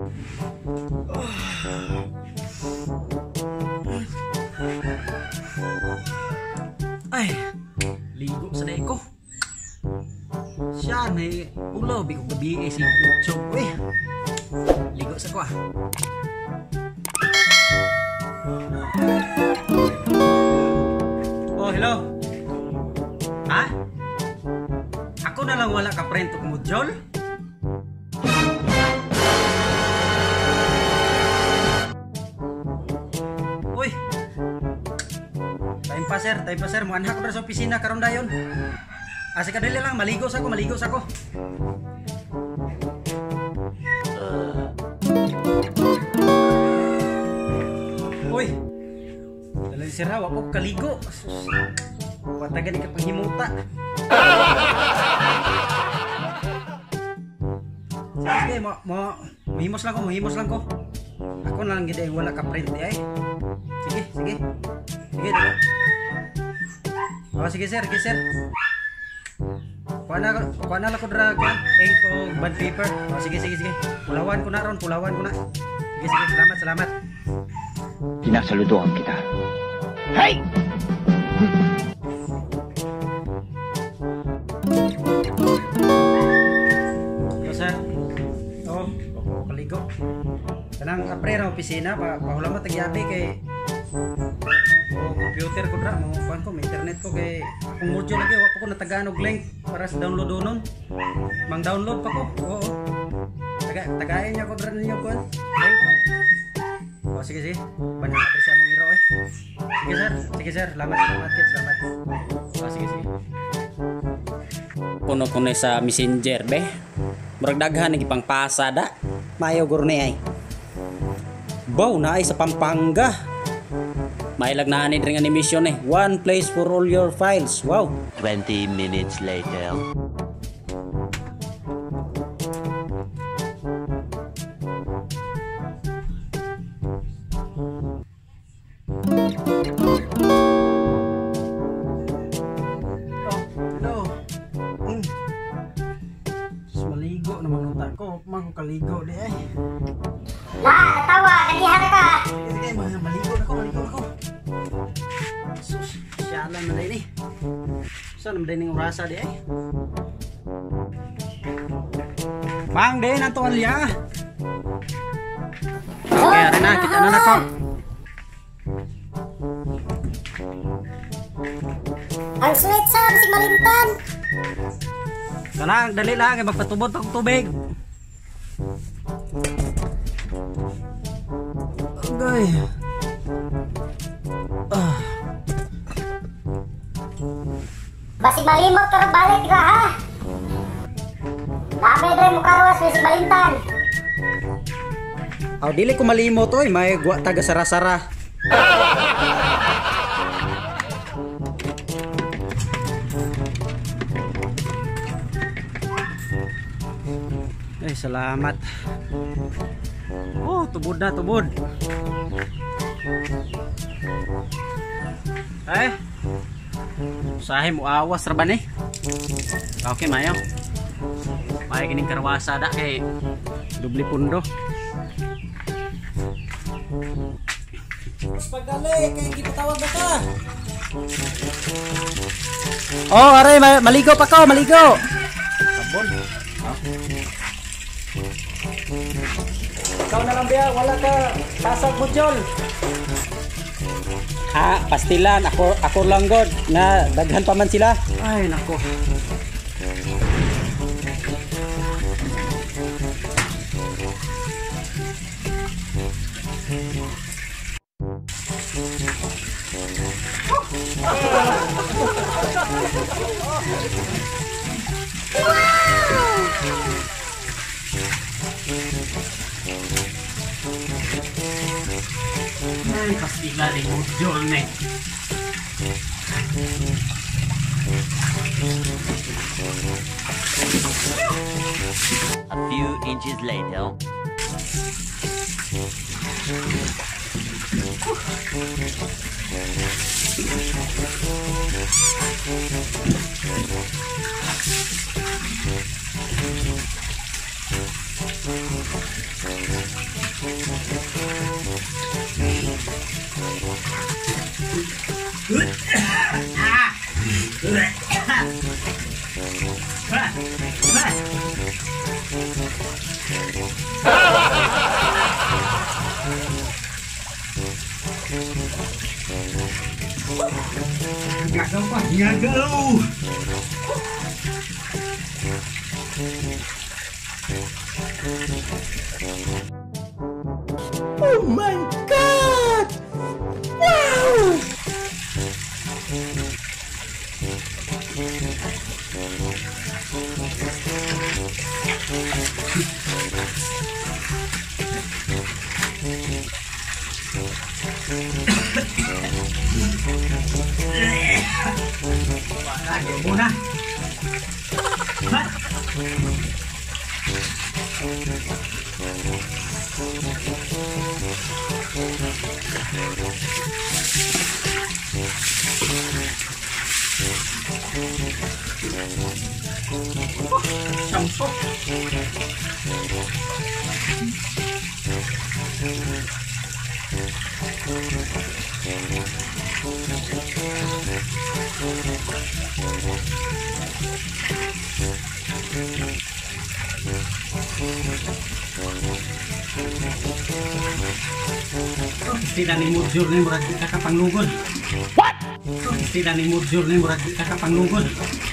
Ay, ligo sa day ko. Siya na ulo, bigong gabi si Chog. Uy, ligo sa ko ah. Oh, hello. Ha? Ako na lang wala ka friend mo, Jol? Uy. Time pa sir. Muanha ko na sa opisina karon dayon. Asa kadali lang, maligo sa ko. Uy. Dalan sira wa ko kaligo. Patagan ka panghimuta. Sige, muhimos lang ko. Ako na lang gid ay wala ka print ay. Sige. Sige. Oh, sige sir. Kuha na lang ko drag ink o bond paper. Oh, sige. Pulawan ko na. Sige, salamat. Sinasaludoan kita. Hey! Yo sir. Oh, kaligo. Kanang apre ra opisina pahulam mo tagyabi kay computer ko dra mo kuan ko internet ko kay kung module lagi wa pa ko natagaan og link para sa download unon. Mang download pa ko. Oo. Tagain niya ko dra ninyo kuan. Link. Oh, sige. Banyak apresiasi mong iro eh. Sige sir. Salamat. Oh, sige. Puno sa messenger be. Murag daghan igi pangpasa da. Mayo gurne ay. Baw na ay sa Pampanga. Mailag na ani ring animation eh. One place for all your files. Wow. 20 minutes later. Hello. Maligo naman utak ko. Mang kaligo di ay. Tawa, nagihan ka. Sige, maligo na ko. Sus, siyalan na din eh. Saan naman din yung rasa di ay? Bang din ang tuwalya. Okay, arin na, kita na ko. Ang sweet sa si Malintan. Kanang, dali lang, magpatubot ang tubig. Okay. Basig malimot ka rin balik ka ha. Dami rin mo karoas si Malintan. Aw, dili ko malimot oy, may guwa taga sara-sara. Ay, salamat. Oh, tubod na. Ay. Usahay mo awas ra ba ni? Okay, mayo. May kining karwasa da kay dubli pundo. Pagdali kay gipatawag ba ka? Oh, aray, maligo pa ko, Sabon. Ikaw na lang biya, wala ka tasag mo, Jol. Ha, pastilan ako lang god na daghan pa man sila. Ay, nako. Ay, pastila rin mo, Jol, ne. A few inches later. Gagaw pa, gagaw! Oh my God! Wow! Lagi muna. Sampok. Tidak nih murjur nih murah kita kapanglugod. What? Tidak nih murjur nih murah kita kapanglugod.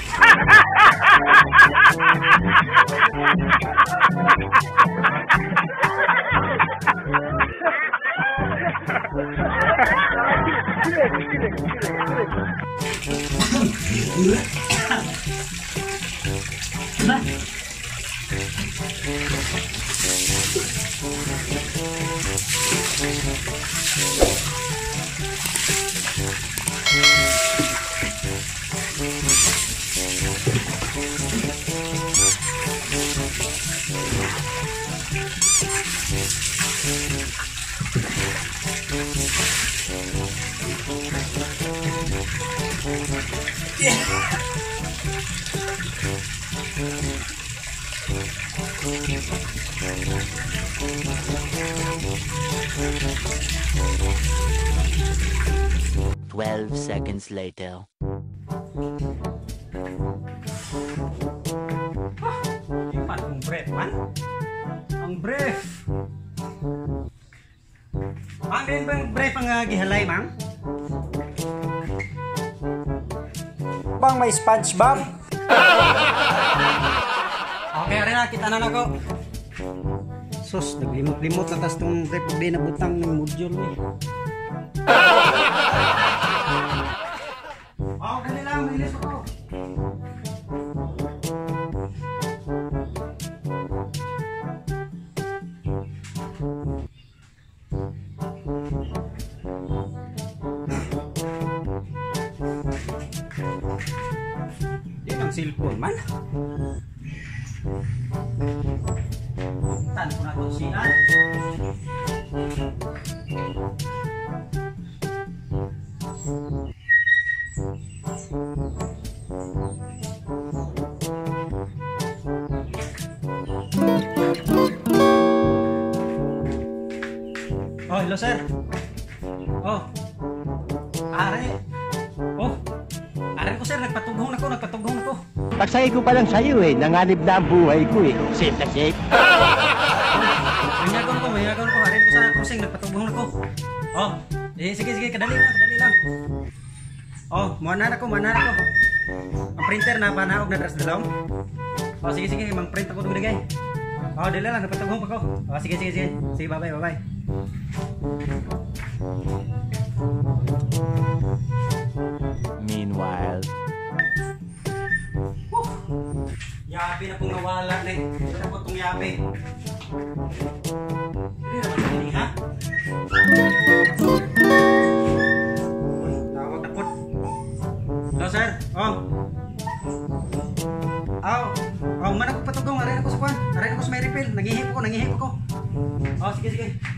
Twelve seconds later. Ipan ang brief man. Ang brief. Mang din bang brief ang gihalay mang? Bang may SpongeBob? Okay, rin na kita na nako. Sus, naglimot-limot na tas tong brief di na butang ng module ni. Oh, dali lang, bilis ako. Yan ang cellphone man. Tan ko na to siya. Oh, hello sir. Oh. Are. Oh. Are ko sir, nagpatughong ako. Pagsay ko pa lang sa'yo eh, nanganib na ang buhay ko eh. Safe na safe. May ko. Are ko sa crossing, nagpatughong ako. Oh. Sige, kadali lang. Oh, muanan ako. Ang printer na panaog na dress dalawang. Oh, sige, mang print ako dugay. Oh, dili lang, nagpatughong pa ko. Oh, sige. Sige, bye-bye. Meanwhile. Yabi na pong nawala na eh. Ito na po itong yabi. Hindi naman hindi ha? Uy, tawag na po. Hello sir? Oh, mana ko patugong. Aray na ko sa kwan. Aray na ko sa may refill. Nangihip ako. Oh, sige.